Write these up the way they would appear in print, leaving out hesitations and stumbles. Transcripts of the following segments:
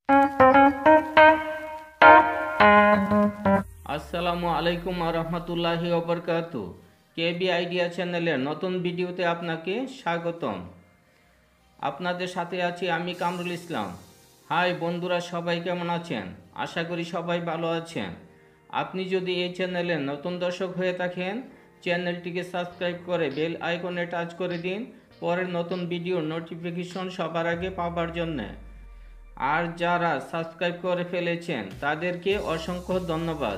আসসালামু আলাইকুম রহমতুল্লাহি ওবরকাতু। কেবি আইডিয়া চ্যানেলের নতুন ভিডিওতে আপনাকে স্বাগতম। আপনাদের সাথে আছি আমি কামরুল ইসলাম। হাই বন্ধুরা, সবাই কেমন আছেন? আশা করি সবাই ভালো আছেন। আপনি যদি এই চ্যানেলের নতুন দর্শক হয়ে থাকেন, চ্যানেলটিকে সাবস্ক্রাইব করে বেল আইকনে টাচ করে দিন পরের নতুন ভিডিওর নোটিফিকেশন সবার আগে পাওয়ার জন্য। আর যারা সাবস্ক্রাইব করে ফেলেছেন তাদেরকে অসংখ্য ধন্যবাদ।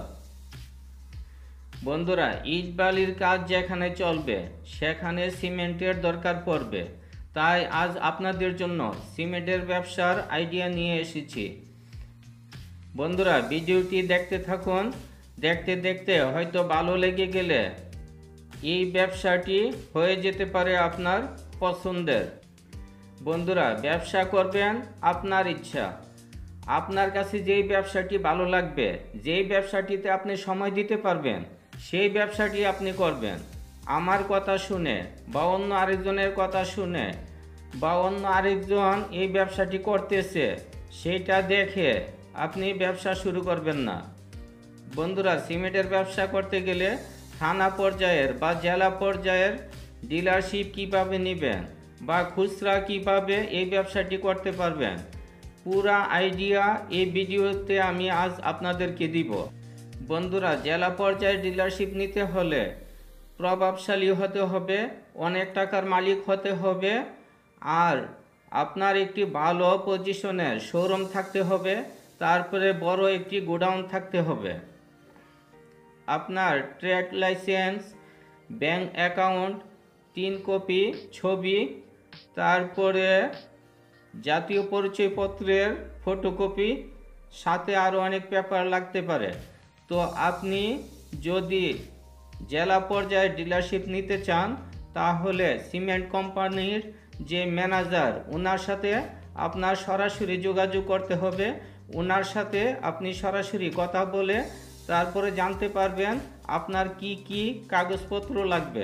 বন্ধুরা, ইট বালির কাজ যেখানে চলবে সেখানে সিমেন্টের দরকার পড়বে, তাই আজ আপনাদের জন্য সিমেন্টের ব্যবসার আইডিয়া নিয়ে এসেছি। বন্ধুরা, ভিডিওটি দেখতে থাকুন। দেখতে দেখতে হয়তো ভালো লেগে গেলে এই ব্যবসাটি হয়ে যেতে পারে আপনার পছন্দের। বন্ধুরা, ব্যবসা করবেন আপনার ইচ্ছা। আপনার কাছে যেই ব্যবসাটি ভালো লাগবে, যেই ব্যবসাটিতে আপনি সময় দিতে পারবেন, সেই ব্যবসাটি আপনি করবেন। আমার কথা শুনে বা অন্য আরেকজনের কথা শুনে বা অন্য আরেকজন এই ব্যবসাটি করতেছে সেইটা দেখে আপনি ব্যবসা শুরু করবেন না। বন্ধুরা, সিমেন্টের ব্যবসা করতে গেলে থানা পর্যায়ের বা জেলা পর্যায়ের ডিলারশিপ কিভাবে নেবেন বা খুচরা কিভাবে এই ব্যবসাটি করতে পারবেন, পুরা আইডিয়া এই ভিডিওতে আমি আজ আপনাদেরকে দিব। বন্ধুরা, জেলা পর্যায়ে ডিলারশিপ নিতে হলে প্রভাবশালী হতে হবে, অনেক টাকার মালিক হতে হবে, আর আপনার একটি ভালো পজিশনের শোরুম থাকতে হবে, তারপরে বড় একটি গোডাউন থাকতে হবে। আপনার ট্রেড লাইসেন্স, ব্যাংক অ্যাকাউন্ট, 3 কপি ছবি, তারপরে জাতীয় পরিচয়পত্রের ফটোকপি, সাথে আরও অনেক পেপার লাগতে পারে। তো আপনি যদি জেলা পর্যায়ে ডিলারশিপ নিতে চান তাহলে সিমেন্ট কোম্পানির যে ম্যানেজার, ওনার সাথে আপনার সরাসরি যোগাযোগ করতে হবে। ওনার সাথে আপনি সরাসরি কথা বলে তারপরে জানতে পারবেন আপনার কি কি কাগজপত্র লাগবে।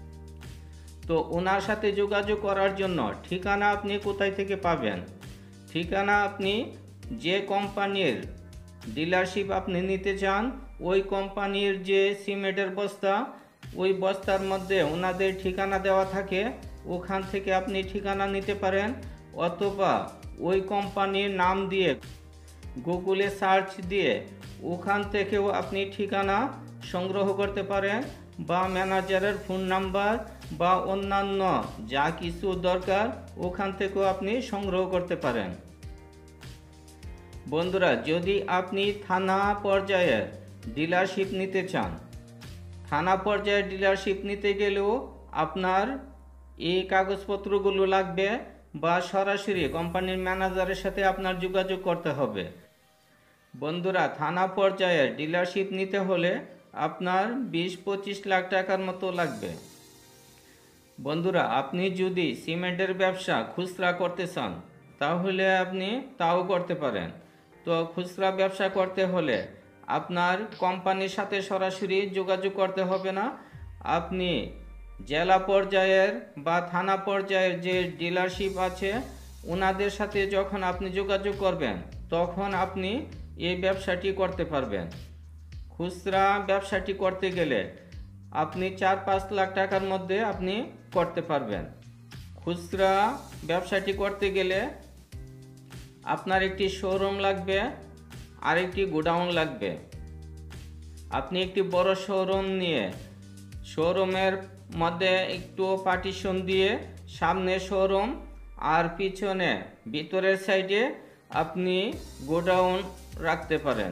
তো ওনার সাথে যোগাযোগ করার জন্য ঠিকানা আপনি কোথায় থেকে পাবেন? ঠিকানা আপনি যে কোম্পানির ডিলারশিপ আপনি নিতে চান ওই কোম্পানির যে সিমেন্টের বস্তা, ওই বস্তার মধ্যে ওনাদের ঠিকানা দেওয়া থাকে, ওখান থেকে আপনি ঠিকানা নিতে পারেন। অথবা ওই কোম্পানির নাম দিয়ে গুগলে সার্চ দিয়ে ওখান থেকেও আপনি ঠিকানা সংগ্রহ করতে পারেন, বা ম্যানেজারের ফোন নাম্বার বা অন্যান্য যা কিছু দরকার ওখান থেকেও আপনি সংগ্রহ করতে পারেন। বন্ধুরা, যদি আপনি থানা পর্যায়ের ডিলারশিপ নিতে চান, থানা পর্যায়ের ডিলারশিপ নিতে গেলেও আপনার এই কাগজপত্রগুলো লাগবে, বা সরাসরি কোম্পানির ম্যানেজারের সাথে আপনার যোগাযোগ করতে হবে। বন্ধুরা, থানা পর্যায়ের ডিলারশিপ নিতে হলে আপনার 20-25 লাখ টাকার মতো লাগবে। বন্ধুরা, আপনি যদি সিমেন্টের ব্যবসা খুচরা করতে চান তাহলে আপনি তাও করতে পারেন। তো খুচরা ব্যবসা করতে হলে আপনার কোম্পানির সাথে সরাসরি যোগাযোগ করতে হবে না। আপনি জেলা পর্যায়ের বা থানা পর্যায়ের যে ডিলারশিপ আছে ওনাদের সাথে যখন আপনি যোগাযোগ করবেন তখন আপনি এই ব্যবসাটি করতে পারবেন। খুচরা ব্যবসাটি করতে গেলে আপনি 4-5 লাখ টাকার মধ্যে আপনি করতে পারবেন। খুচরা ব্যবসাটি করতে গেলে আপনার একটি শোরুম লাগবে আর একটি গোডাউন লাগবে। আপনি একটি বড় শোরুম নিয়ে শোরুমের মধ্যে একটু পার্টিশন দিয়ে সামনে শোরুম আর পিছনে ভিতরের সাইডে আপনি গোডাউন রাখতে পারেন।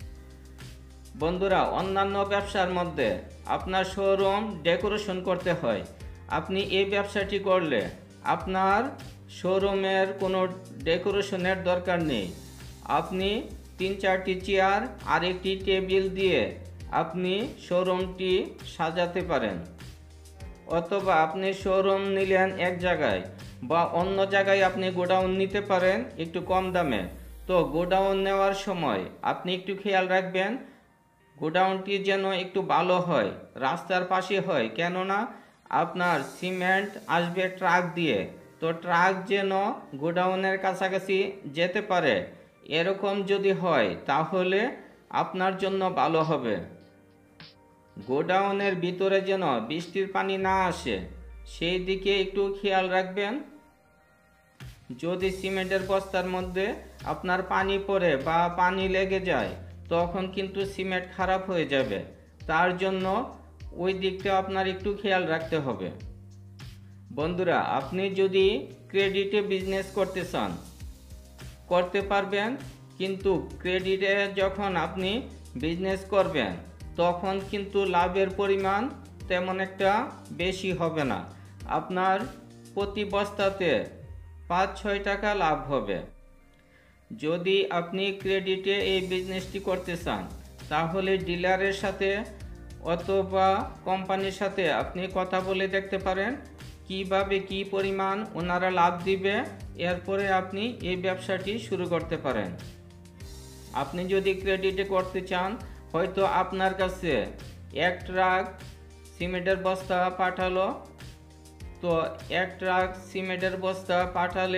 বন্ধুরা, অন্যান্য ব্যবসার মধ্যে আপনার শোরুম ডেকোরেশন করতে হয়। আপনি এই ব্যবসাটি করলে আপনার শোরুমের কোনো ডেকোরেশনের দরকার নেই। আপনি 3-4টি চেয়ার আর একটি টেবিল দিয়ে আপনি শোরুমটি সাজাতে পারেন। অথবা আপনি শোরুম নিলেন এক জায়গায় বা অন্য জায়গায় আপনি গোডাউন নিতে পারেন একটু কম দামে। তো গোডাউন নেওয়ার সময় আপনি একটু খেয়াল রাখবেন গোডাউনটি যেন একটু ভালো হয়, রাস্তার পাশে হয়, কেননা আপনার সিমেন্ট আসবে ট্রাক দিয়ে। তো ট্রাক যেন গোডাউনের কাছাকাছি যেতে পারে এরকম যদি হয় তাহলে আপনার জন্য ভালো হবে। গোডাউনের ভিতরে যেন বৃষ্টির পানি না আসে সেই দিকে একটু খেয়াল রাখবেন। যদি সিমেন্টের বস্তার মধ্যে আপনার পানি পড়ে বা পানি লেগে যায় তখন কিন্তু সিমেন্ট খারাপ হয়ে যাবে, তার জন্য ওই দিকটা আপনার একটু খেয়াল রাখতে হবে। বন্ধুরা, আপনি যদি ক্রেডিটে বিজনেস করতে চান করতে পারবেন, কিন্তু ক্রেডিটে যখন আপনি বিজনেস করবেন তখন কিন্তু লাভের পরিমাণ তেমন একটা বেশি হবে না। আপনার প্রতি বস্তাতে 5-6 টাকা লাভ হবে। যদি আপনি ক্রেডিটে এই বিজনেসটি করতে চান তাহলে ডিলারের সাথে অথবা কোম্পানির সাথে আপনি কথা বলে দেখতে পারেন কিভাবে কি পরিমাণ ওনারা লাভ দিবে, এরপরে আপনি এই ব্যবসাটি শুরু করতে পারেন। আপনি যদি ক্রেডিটে করতে চান, হয়তো আপনার কাছে 1 ট্রাক সিমেন্টের বস্তা পাঠালো, তো 1 ট্রাক সিমেন্টের বস্তা পাঠালে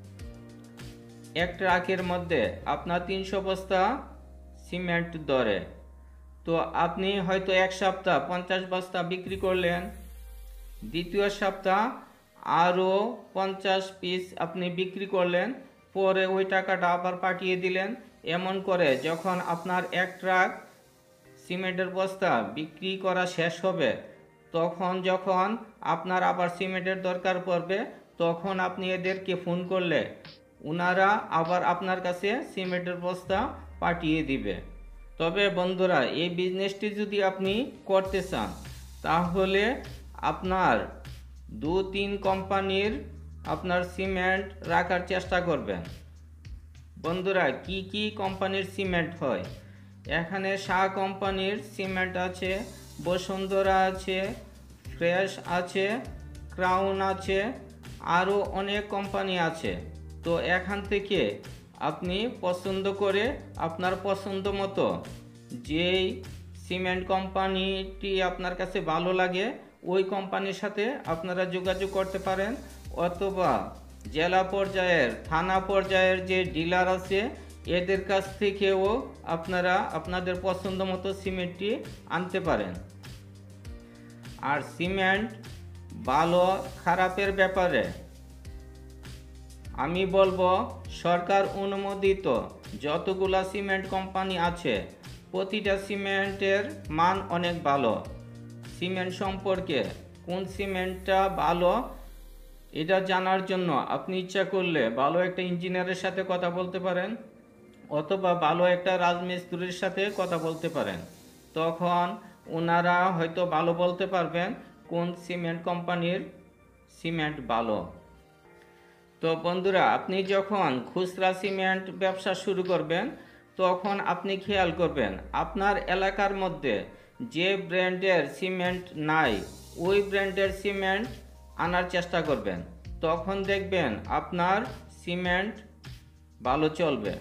1 ট্রাকের মধ্যে আপনার 300 বস্তা সিমেন্ট ধরে, তো আপনি হয়তো 1 সপ্তাহ 50 বস্তা বিক্রি করলেন, দ্বিতীয় সপ্তাহ আরও 50 পিস আপনি বিক্রি করলেন, পরে ওই টাকাটা আবার পাঠিয়ে দিলেন। এমন করে যখন আপনার 1 ট্রাক সিমেন্টের বস্তা বিক্রি করা শেষ হবে, তখন যখন আপনার আবার সিমেন্টের দরকার পড়বে তখন আপনি এদেরকে ফোন করলে ওনারা আবার আপনার কাছে সিমেন্টের বস্তা পাঠিয়ে দিবে। তবে বন্ধুরা, এই বিজনেসটি যদি আপনি করতে চান তাহলে আপনার 2-3 কোম্পানির আপনার সিমেন্ট রাখার চেষ্টা করবেন। বন্ধুরা, কি কি কোম্পানির সিমেন্ট হয়? এখানে শাহ কোম্পানির সিমেন্ট আছে, বসুন্ধরা আছে, ফ্রেশ আছে, ক্রাউন আছে, আরও অনেক কোম্পানি আছে। তো এখান থেকে আপনি পছন্দ করে আপনার পছন্দ মতো যেই সিমেন্ট কোম্পানিটি আপনার কাছে ভালো লাগে ওই কোম্পানির সাথে আপনারা যোগাযোগ করতে পারেন, অথবা জেলা পর্যায়ের থানা পর্যায়ের যে ডিলার আছে এদের কাছ থেকেও আপনারা আপনাদের পছন্দ মতো সিমেন্টটি আনতে পারেন। আর সিমেন্ট ভালো খারাপের ব্যাপারে আমি বলবো, সরকার অনুমোদিত যতগুলা সিমেন্ট কোম্পানি আছে প্রতিটা সিমেন্টের মান অনেক ভালো। সিমেন্ট সম্পর্কে কোন সিমেন্টটা ভালো এটা জানার জন্য আপনি ইচ্ছা করলে ভালো একটা ইঞ্জিনিয়ারের সাথে কথা বলতে পারেন, অথবা ভালো একটা রাজমিস্ত্রির সাথে কথা বলতে পারেন। তখন ওনারা হয়তো ভালো বলতে পারবেন কোন সিমেন্ট কোম্পানির সিমেন্ট ভালো। তো বন্ধুরা, আপনি যখন খুচরা সিমেন্ট ব্যবসা শুরু করবেন তখন আপনি খেয়াল করবেন আপনার এলাকার মধ্যে যে ব্র্যান্ডের সিমেন্ট নাই ওই ব্র্যান্ডের সিমেন্ট আনার চেষ্টা করবেন, তখন দেখবেন আপনার সিমেন্ট ভালো চলবে।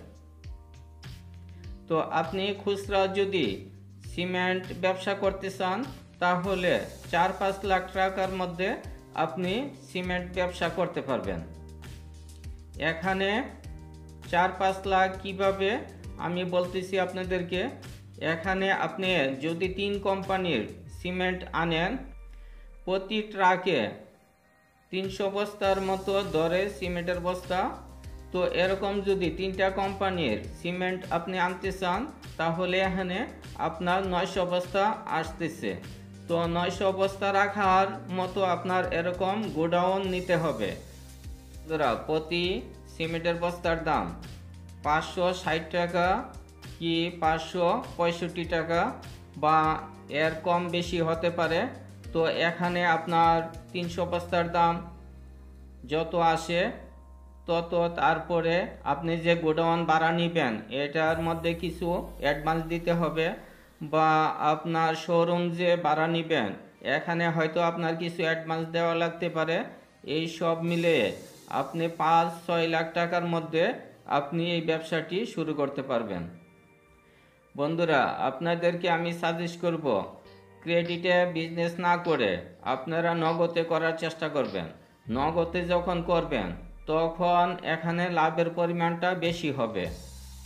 তো আপনি খুচরা যদি সিমেন্ট ব্যবসা করতে চান তাহলে 4-5 লাখ টাকার মধ্যে আপনি সিমেন্ট ব্যবসা করতে পারবেন। এখানে 4-5 লাখ কিভাবে আমি বলতেছি আপনাদেরকে। এখানে আপনি যদি 3 কোম্পানির সিমেন্ট আনেন, প্রতি ট্রাকে 300 বস্তার মতো ধরে সিমেন্টের বস্তা, তো এরকম যদি 3টা কোম্পানির সিমেন্ট আপনি আনতে চান তাহলে এখানে আপনার 900 বস্তা আসতেছে। তো 900 বস্তা রাখার মতো আপনার এরকম গোডাউন নিতে হবে। প্রতি সিমেন্টের বস্তার দাম 560 টাকা কি 565 টাকা বা এর কম বেশি হতে পারে। তো এখানে আপনার 300 বস্তার দাম যত আসে তত, তারপরে আপনি যে গোডাউন ভাড়া নেবেন এটার মধ্যে কিছু অ্যাডভান্স দিতে হবে, বা আপনার শোরুম যে ভাড়া নেবেন এখানে হয়তো আপনার কিছু অ্যাডভান্স দেওয়া লাগতে পারে। এই সব মিলে আপনি 5-6 লাখ টাকার মধ্যে আপনি এই ব্যবসাটি শুরু করতে পারবেন। বন্ধুরা, আপনাদেরকে আমি সাজেস্ট করব ক্রেডিটে বিজনেস না করে আপনারা নগদে করার চেষ্টা করবেন। নগদে যখন করবেন তখন এখানে লাভের পরিমাণটা বেশি হবে।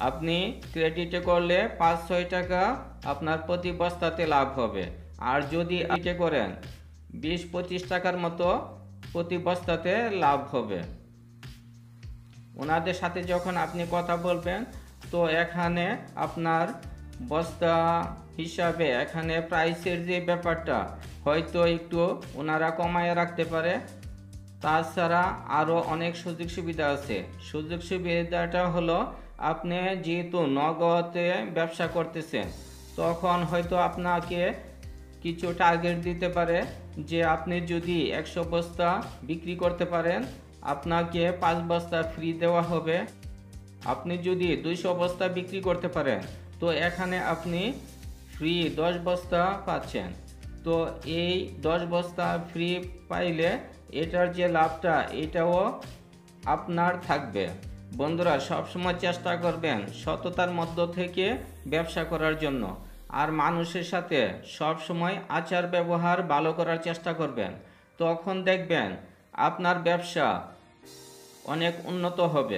আপনি ক্রেডিটে করলে 5-6 টাকা আপনার প্রতি বস্তাতে লাভ হবে। আর যদি ক্রেডিটে করেন 20-25 টাকার মতো প্রতি বস্তাতে লাভ হবে। ওনাদের সাথে যখন আপনি কথা বলবেন, তো এখানে আপনার বস্তা হিসাবে এখানে প্রাইসের যে ব্যাপারটা হয়তো একটু ওনারা কমায় রাখতে পারে। তাছাড়া আরও অনেক সুযোগ সুবিধা আছে। সুযোগ সুবিধাটা হলো, আপনি যেহেতু নগদে ব্যবসা করতেছেন, তখন হয়তো আপনাকে কিছু টার্গেট দিতে পারে যে আপনি যদি 100 বস্তা বিক্রি করতে পারেন, আপনাকে 5 বস্তা ফ্রি দেওয়া হবে। আপনি যদি 200 বস্তা বিক্রি করতে পারেন, তো এখানে আপনি ফ্রি 10 বস্তা পাচ্ছেন। তো এই 10 বস্তা ফ্রি পাইলে এটার যে লাভটা, এটাও আপনার থাকবে। বন্ধুরা, সবসময় চেষ্টা করবেন সততার মধ্য থেকে ব্যবসা করার জন্য। আর মানুষের সাথে সবসময় আচার ব্যবহার ভালো করার চেষ্টা করবেন। তখন দেখবেন আপনার ব্যবসা অনেক উন্নত হবে।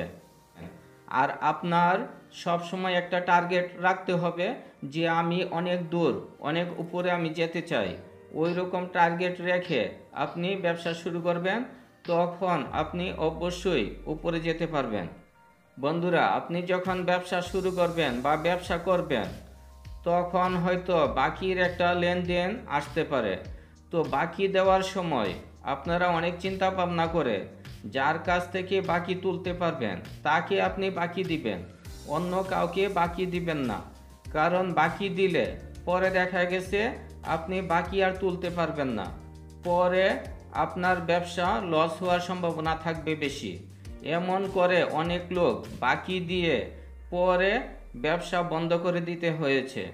আর আপনার সবসময় একটা টার্গেট রাখতে হবে যে আমি অনেক দূর, অনেক উপরে আমি যেতে চাই। ওই রকম টার্গেট রেখে আপনি ব্যবসা শুরু করবেন, তখন আপনি অবশ্যই উপরে যেতে পারবেন। বন্ধুরা, আপনি যখন ব্যবসা শুরু করবেন বা ব্যবসা করবেন, তখন হয়তো বাকির একটা লেনদেন আসতে পারে। তো বাকি দেওয়ার সময় আপনারা অনেক চিন্তা ভাবনা করে যার কাছ থেকে বাকি তুলতে পারবেন তাকে আপনি বাকি দিবেন, অন্য কাউকে বাকি দিবেন না। কারণ বাকি দিলে পরে দেখা গেছে আপনি বাকি আর তুলতে পারবেন না, পরে আপনার ব্যবসা লস হওয়ার সম্ভাবনা থাকবে বেশি। এমন করে অনেক লোক বাকি দিয়ে পরে ব্যবসা বন্ধ করে দিতে হয়েছে।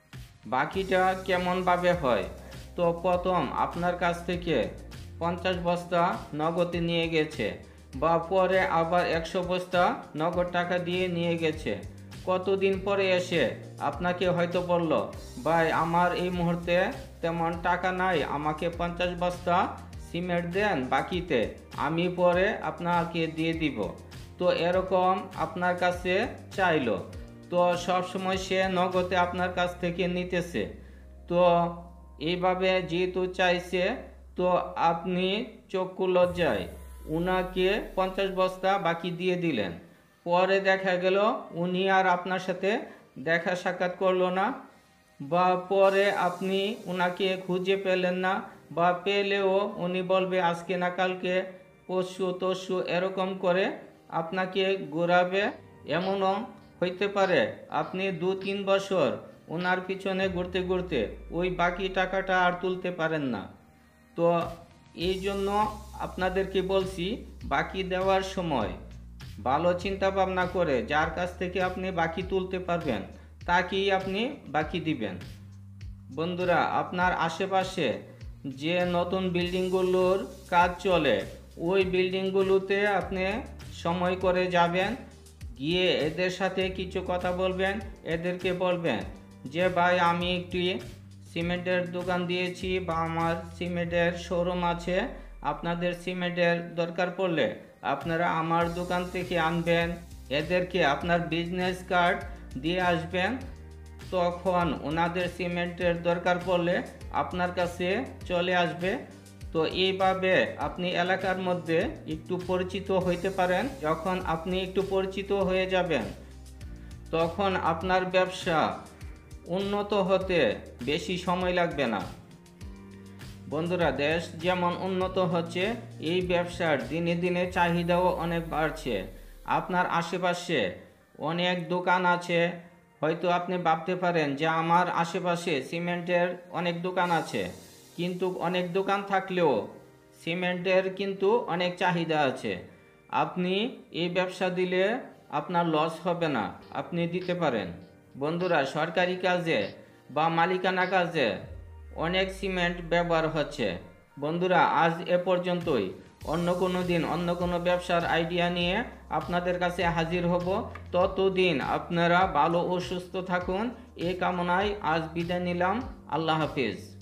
বাকিটা কেমনভাবে হয়? তো প্রথম আপনার কাছ থেকে 50 বস্তা নগদে নিয়ে গেছে, বা পরে আবার 100 বস্তা নগদ টাকা দিয়ে নিয়ে গেছে। কতদিন পরে এসে আপনাকে হয়তো বলল, ভাই আমার এই মুহূর্তে তেমন টাকা নাই, আমাকে 50 বস্তা সিমেন্ট দেন বাকিতে, আমি পরে আপনাকে দিয়ে দিব। তো এরকম আপনার কাছে চাইলো, তো সব সময় সে নগদে আপনার কাছ থেকে নিতেছে। তো এইভাবে যেহেতু চাইছে, তো আপনি চক্ষু লজ্জায় উনাকে 50 বস্তা বাকি দিয়ে দিলেন। পরে দেখা গেল উনি আর আপনার সাথে দেখা সাক্ষাৎ করলো না, বা পরে আপনি উনাকে খুঁজে পেলেন না, বা পেলেও উনি বলবে আজকে না কালকে, পরশু তরশু এরকম করে আপনাকে ঘোরাবে। এমনও হইতে পারে আপনি 2-3 বছর ওনার পিছনে ঘুরতে ঘুরতে ওই বাকি টাকাটা আর তুলতে পারেন না। তো এই জন্য আপনাদেরকে বলছি, বাকি দেওয়ার সময় ভালো চিন্তা ভাবনা করে যার কাছ থেকে আপনি বাকি তুলতে পারবেন তাকেই আপনি বাকি দিবেন। বন্ধুরা, আপনার আশেপাশে যে নতুন বিল্ডিংগুলোর কাজ চলে, ওই বিল্ডিংগুলোতে আপনি সময় করে যাবেন, গিয়ে এদের সাথে কিছু কথা বলবেন। এদেরকে বলবেন যে ভাই আমি একটি সিমেন্টের দোকান দিয়েছি, বা আমার সিমেন্টের শোরুম আছে, আপনাদের সিমেন্টের দরকার পড়লে আপনারা আমার দোকান থেকে আনবেন। এদেরকে আপনার বিজনেস কার্ড দিয়ে আসবেন, তখন ওনাদের সিমেন্টের দরকার পড়লে আপনার কাছে চলে আসবে। তো এইভাবে আপনি এলাকার মধ্যে একটু পরিচিত হইতে পারেন। যখন আপনি একটু পরিচিত হয়ে যাবেন, তখন আপনার ব্যবসা উন্নত হতে বেশি সময় লাগবে না। বন্ধুরা, দেশ যেমন উন্নত হচ্ছে, এই ব্যবসার দিনে দিনে চাহিদাও অনেক বাড়ছে। আপনার আশেপাশে অনেক দোকান আছে, হয়তো আপনি ভাবতে পারেন যে আমার আশেপাশে সিমেন্টের অনেক দোকান আছে, কিন্তু অনেক দোকান থাকলেও সিমেন্টের কিন্তু অনেক চাহিদা আছে। আপনি এই ব্যবসা দিলে আপনার লস হবে না, আপনি দিতে পারেন। বন্ধুরা, সরকারি কাজে বা মালিকানা কাজে অনেক সিমেন্ট ব্যবহার হচ্ছে। বন্ধুরা, আজ এ পর্যন্তই। অন্য কোনো দিন অন্য কোনো ব্যবসার আইডিয়া নিয়ে আপনাদের কাছে হাজির হব। ততদিন আপনারা ভালো ও সুস্থ থাকুন, এই কামনায় আজ বিদায় নিলাম। আল্লাহ হাফিজ।